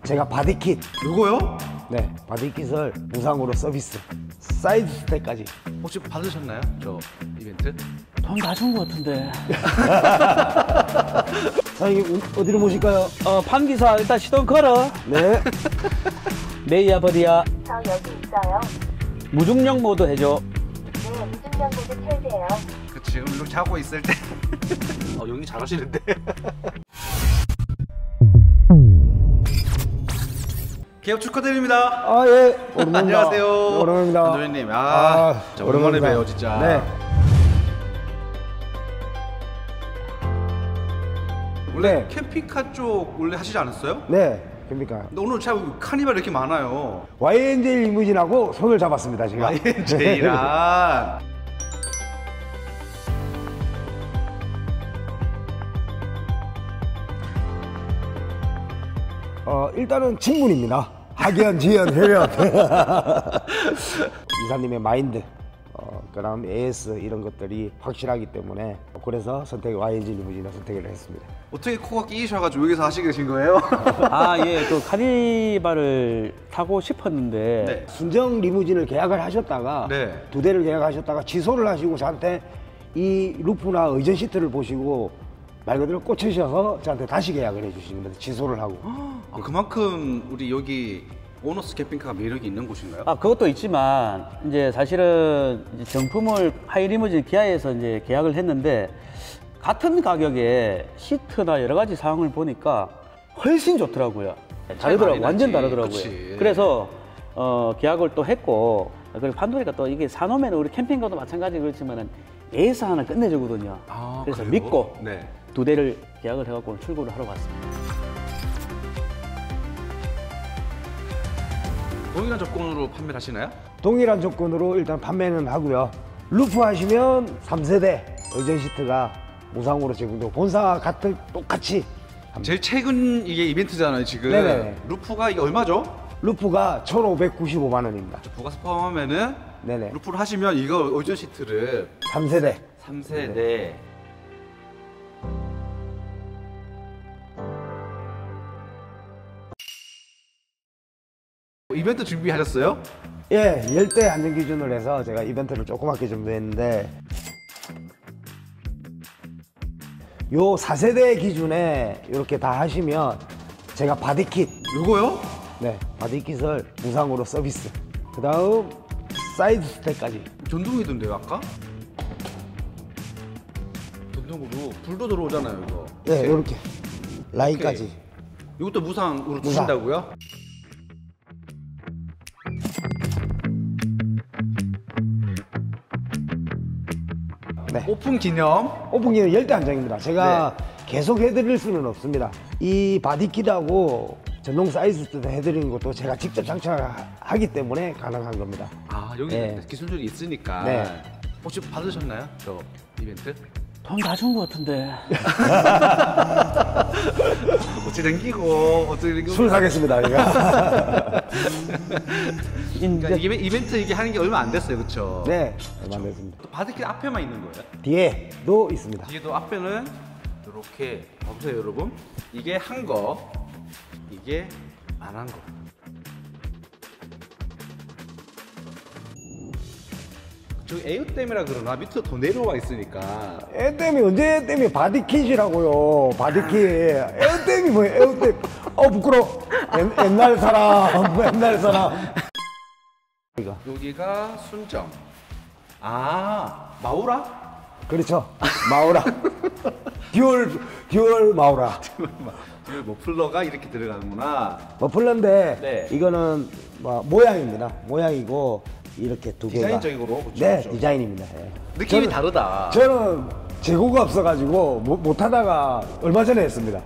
제가 바디킷. 이거요? 네, 바디킷을 무상으로 서비스. 사이드 스택까지. 혹시 받으셨나요? 저 이벤트? 돈 다 준 것 같은데. 사장님 어디로 모실까요? 판기사 일단 시동 걸어. 네. 메이야 버디야. 저 여기 있어요. 무중력 모드 해줘. 네, 무중력 모드 켜세요. 그치, 이렇게 자고 있을 때. 연기 잘하시는데. 개업 축하드립니다. 아, 예. 오랜만입니다. 안녕하세요. 네, 오랜만입니다. 안도현님. 진짜 오랜만에 오랜만입니다. 봬요, 진짜. 네. 원래 네. 캠핑카 쪽 원래 하시지 않았어요? 네. 그러니까 근데 오늘 참 카니발 이렇게 많아요. YNJ 리무진하고 손을 잡았습니다, 제가. YNJ랑. 일단은 친분입니다. 학연, 지연, 혈연. 이사님의 마인드, 그다음 AS 이런 것들이 확실하기 때문에 그래서 YNJ 리무진을 선택을 했습니다. 어떻게 코가 끼이셔가지고 여기서 하시게 되신 거예요? 예, 또 카니발을 타고 싶었는데. 네. 순정 리무진을 계약을 하셨다가 네. 2대를 계약하셨다가 취소를 하시고 저한테 이 루프나 의전 시트를 보시고 말 그대로 꽂히셔서 저한테 다시 계약을 해주신 겁니다. 취소를 하고. 그만큼 우리 여기 오너스 캠핑카가 매력이 있는 곳인가요? 그것도 있지만 이제 사실은 이제 정품을 하이리무진 기아에서 이제 계약을 했는데 같은 가격에 시트나 여러 가지 사항을 보니까 훨씬 좋더라고요. 다르더라고요. 완전 다르더라고요. 그치. 그래서 계약을 또 했고, 그리고 판도리가 또 이게 사놓으면 우리 캠핑카도 마찬가지 그렇지만은 AS 하나 끝내주거든요. 그래서 그래요? 믿고 네. 2대를 계약을 해갖고 출고를 하러 왔습니다. 동일한 조건으로 판매를 하시나요? 동일한 조건으로 일단 판매는 하고요. 루프 하시면 3세대 의전 시트가 무상으로 제공되고 본사 같은 똑같이 제일 최근 이게 이벤트잖아요, 지금. 네네. 루프가 이게 얼마죠? 루프가 1,595만 원입니다. 부가세 포함하면은 네네. 루프를 하시면 이거 의전 시트를 3세대. 3세대 이벤트 준비하셨어요? 예, 10대 한정 기준으로 해서 제가 이벤트를 조그맣게 준비했는데 요 4세대 기준에 이렇게 다 하시면 제가 바디킷, 요거요? 네, 바디킷을 무상으로 서비스. 그 다음 사이드 스택까지. 전동이던데요, 아까? 전동으로 불도 들어오잖아요, 이거. 네, 이렇게 라인까지. 이것도 무상으로 무상. 주신다고요? 네. 오픈 기념. 오픈기는 10대 한정입니다. 제가 계속 해드릴 수는 없습니다. 이 바디킷하고 전동 사이즈 스택 해드리는 것도 제가 직접 장착하기 때문에 가능한 겁니다. 여기 네. 기술들이 있으니까. 네. 혹시 받으셨나요? 저 이벤트? 돈 다 준 것 같은데. 어찌 댕기고 술 사겠습니다, 제가. 그러니까 이벤트 이게 하는 게 얼마 안 됐어요, 그렇죠? 네, 얼마 안 됐습니다. 또 바디킷 앞에만 있는 거예요? 뒤에도 있습니다. 뒤에도 앞에는 이렇게 보세요, 여러분. 이게 한 거, 이게 안 한 거. 저기 에어댐이라 그러나 밑으로 더 내려와 있으니까. 에어댐이 언제 에어댐이 바디킷이라고요. 바디킷. 에어댐이 뭐예요, 에어댐. 부끄러워. 옛날 사람, 옛날 사람. 여기가 순정. 마우라? 그렇죠. 마우라. 듀얼 마우라. 머플러가 이렇게 들어가는구나. 머플러인데 네. 이거는 모양입니다. 모양이고 이렇게 두 개가. 디자인적으로. 그렇죠, 네, 그렇죠. 디자인입니다. 느낌이 다르다. 저는 재고가 없어가지고 못하다가 얼마 전에 했습니다.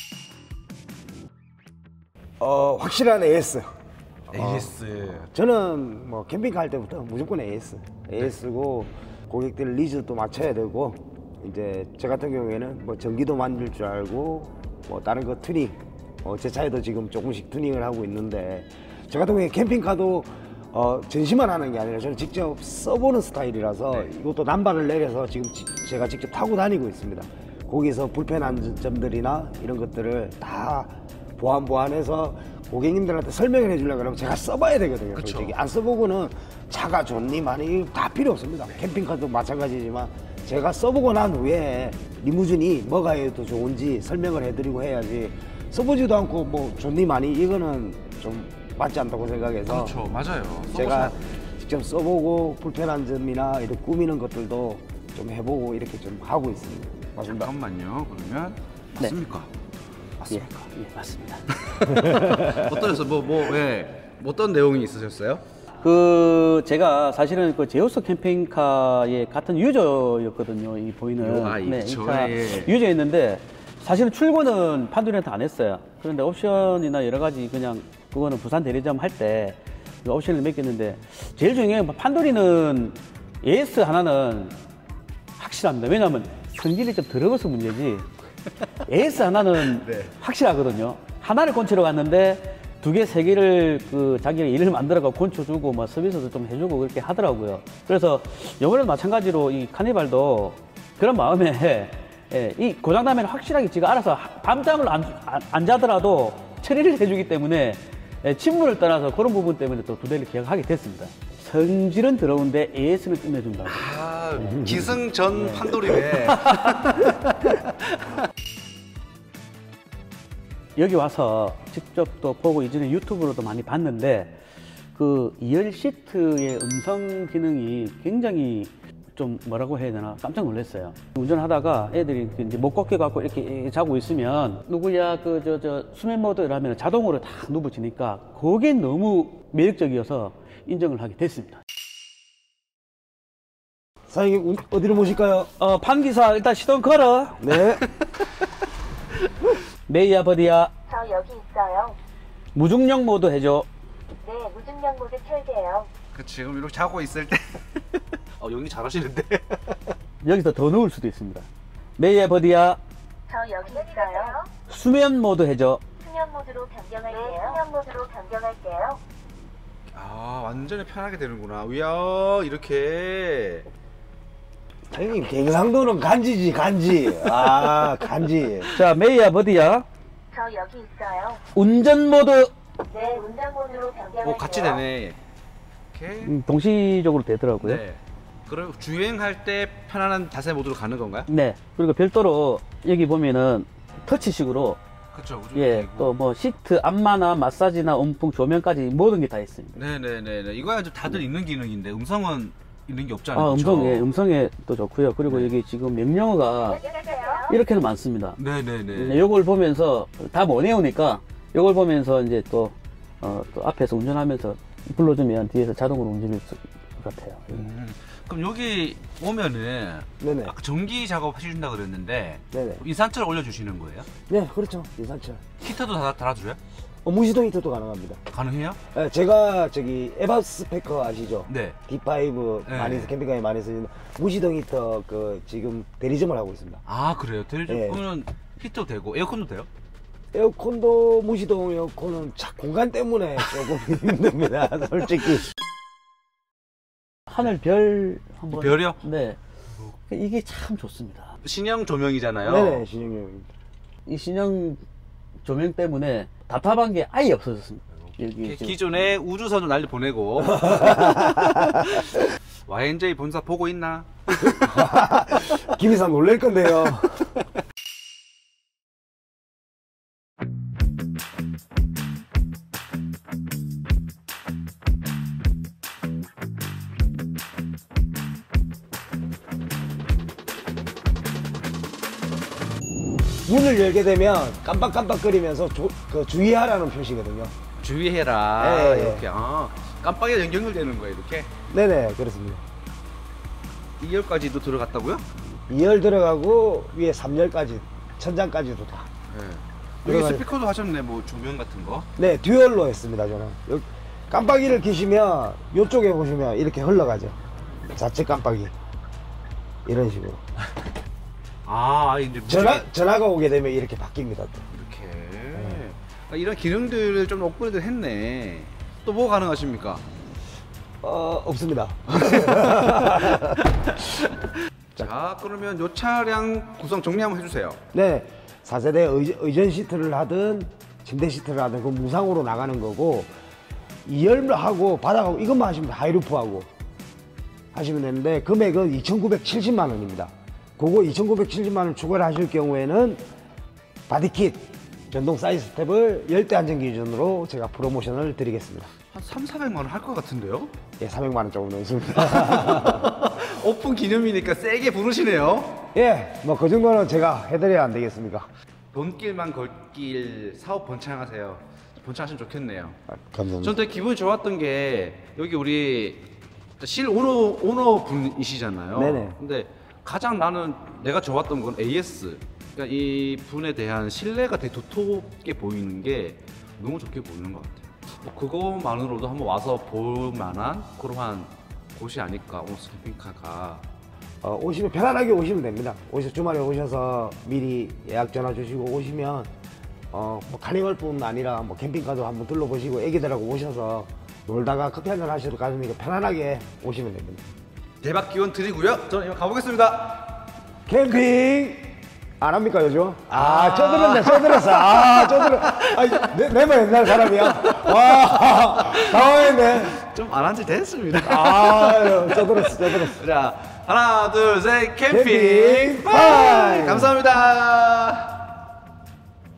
확실한 AS. AS. 저는 뭐 캠핑카 할 때부터 무조건 AS고 고객들 니즈도 맞춰야 되고 이제 저 같은 경우에는 뭐 전기도 만들 줄 알고 뭐 다른 거 튜닝 제 차에도 지금 조금씩 튜닝을 하고 있는데 저 같은 경우에 캠핑카도 전시만 하는 게 아니라 저는 직접 써보는 스타일이라서 이것도 남발을 내려서 지금 제가 직접 타고 다니고 있습니다. 거기서 불편한 점들이나 이런 것들을 다 보완해서 고객님들한테 설명을 해주려고 그러면 제가 써봐야 되거든요. 그쵸. 솔직히 안 써보고는 차가 좋니 많이 다 필요 없습니다. 캠핑카도 마찬가지지만 제가 써보고 난 후에 리무진이 뭐가 더 좋은지 설명을 해드리고 해야지 써보지도 않고 뭐 좋니 많이 이거는 좀 맞지 않다고 생각해서 그렇죠, 맞아요. 제가 직접 써보고 불편한 점이나 이렇게 꾸미는 것들도 좀 해보고 이렇게 좀 하고 있습니다. 맞습니다. 잠깐만요. 그러면 네. 맞습니까? 예, 맞습니까? 예, 맞습니다. 어떠셨어요? 어떤 내용이 있으셨어요? 그 제가 사실은 그 제오스 캠핑카의 같은 유저였거든요. 이 보이는 아, 네, 그쵸. 이 차 예. 유저였는데 사실은 출고는 판돌이한테 안 했어요. 그런데 옵션이나 여러 가지 그냥 그거는 부산 대리점 할 때 옵션을 맡겼는데 제일 중요한 건 판돌이는 AS 하나는 확실합니다. 왜냐하면 성질이 좀 더러워서 문제지 AS 하나는 네. 확실하거든요. 하나를 곤치러 갔는데 두 개, 세 개를 그 자기가 일을 만들어가 곤쳐주고 뭐 서비스도 좀 해주고 그렇게 하더라고요. 그래서 이번에도 마찬가지로 이 카니발도 그런 마음에 예, 이 고장나면 확실하게 지가 알아서 밤잠을 안 자더라도 처리를 해주기 때문에 예, 침문을 떠나서 그런 부분 때문에 또 두 대를 계약하게 됐습니다. 성질은 더러운데 AS는 끝내준다. 아, 기승전 판돌이네. 여기 와서 직접 또 보고 이전에 유튜브로도 많이 봤는데 그 2열 시트의 음성 기능이 굉장히 좀 뭐라고 해야 되나 깜짝 놀랐어요. 운전하다가 애들이 이제 못 걷게 갖고 이렇게 자고 있으면 누구야 그 저 수면 모드 이러면 자동으로 다 누워지니까 그게 너무 매력적이어서 인정을 하게 됐습니다. 사장님 어디로 모실까요? 판기사 일단 시동 걸어. 네. 메이야 버디야 저 여기 있어요. 무중력 모드 해줘. 네, 무중력 모드 켤게요. 그 지금 이렇게 자고 있을 때 연기 잘하시는데. 여기서 더 넣을 수도 있습니다. 메이야 버디야 저 여기 있어요. 수면 모드 해줘. 수면 모드로 변경할게요. 네, 수면 모드로 변경할게요. 아, 완전히 편하게 되는구나. 이야, 이렇게. 사장님 갱상도는 간지지 간지. 아 간지. 자 메이야 버디야 저 여기 있어요. 운전 모드. 네, 운전 모드로 변경할게요. 같이 되네. 이렇게. 동시적으로 되더라고요. 네. 그럼 주행할 때 편안한 자세 모드로 가는 건가요? 네. 그리고 별도로 여기 보면은 터치식으로 그렇죠. 예, 또 뭐 시트 안마나 마사지나 온풍 조명까지 모든 게 다 있습니다. 네네네. 이거야 좀 다들 있는 기능인데 음성은 있는 게 없잖아요. 음성에 또 좋고요. 그리고 네. 여기 지금 명령어가 안녕하세요. 이렇게는 많습니다. 네네네. 요걸 보면서 다 못 외우니까 요걸 보면서 이제 또 앞에서 운전하면서 불러주면 뒤에서 자동으로 움직일 것 같아요. 그럼 여기 오면은 네네. 아까 전기 작업 해준다 그랬는데 네네. 인산철 올려주시는 거예요? 네 그렇죠 인산철. 히터도 달아줘요? 무시동 히터도 가능합니다. 가능해요? 네, 제가 저기 에바스페커 아시죠? 네. D5 네. 많이 캠핑카에 많이 쓰는 무시동 히터 그 지금 대리점을 하고 있습니다. 아 그래요? 네. 그러면 히터 되고 에어컨도 돼요? 에어컨도 무시동 에어컨은 공간 때문에 조금 힘듭니다. 솔직히. 하늘 별 한번. 별이요? 네. 이게 참 좋습니다. 신형 조명이잖아요. 네네 신형형입니다. 이 신형 조명 때문에 답답한 게 아예 없어졌습니다. 여기 지금. 기존에 우주선을 날려 보내고 YNJ 본사 보고 있나? 김 이사 놀랄 건데요. 문을 열게 되면 깜빡깜빡거리면서 그 주의하라는 표시거든요. 주의해라. 네. 이렇게 깜빡이가 연결되는 거예요. 이렇게 네네 그렇습니다. 2열까지도 들어갔다고요? 2열 들어가고 위에 3열까지 천장까지도 다. 네. 여기 들어가요. 스피커도 하셨네. 뭐 조명 같은 거. 네 듀얼로 했습니다 저는. 여기 깜빡이를 켜시면 이쪽에 보시면 이렇게 흘러가죠. 좌측 깜빡이 이런 식으로. 아 이제 전화가 오게 되면 이렇게 바뀝니다. 또. 이렇게 이런 기능들을 좀 업그레이드 했네. 또 뭐 가능하십니까? 없습니다. 자 그러면 요 차량 구성 정리 한번 해주세요. 네 4세대 의전 시트를 하든 침대 시트라든 그 무상으로 나가는 거고 2열하고 바닥하고 이것만 하시면 돼. 하이루프하고 하시면 되는데 금액은 2,970만 원입니다. 그거 2,970만 원 추가를 하실 경우에는 바디킷 전동 사이드 스텝을 10대 안전 기준으로 제가 프로모션을 드리겠습니다. 한 3,400만 원 할 것 같은데요? 예, 400만 원 조금 넘습니다. 오픈 기념이니까 세게 부르시네요. 예, 뭐 그 정도는 제가 해드려야 안 되겠습니까? 돈길만 걸길 사업 번창하세요. 번창하시면 좋겠네요. 감사합니다. 전 되게 기분이 좋았던 게 여기 우리 실 오너 분이시잖아요. 네네. 근데 가장 나는 내가 좋았던 건 AS. 그러니까 이 분에 대한 신뢰가 되게 두텁게 보이는 게 너무 좋게 보이는 것 같아요. 뭐 그거만으로도 한번 와서 볼 만한 그러한 곳이 아닐까 온스 캠핑카가. 오시면 편안하게 오시면 됩니다. 주말에 오셔서 미리 예약 전화 주시고 오시면 뭐 카니발뿐 아니라 뭐 캠핑카도 한번 둘러보시고 애기들하고 오셔서 놀다가 커피 한잔 하셔도 가니까 편안하게 오시면 됩니다. 대박 기원 드리고요. 저는 이만 가보겠습니다. 캠핑 안 합니까 요즘? 쪄들었어. 내만 옛날 사람이야. 와, 당황했네. 좀 안 한 지 됐습니다. 쪄들었어. 자, 하나, 둘, 셋, 캠핑, 캠핑 빠이! 감사합니다.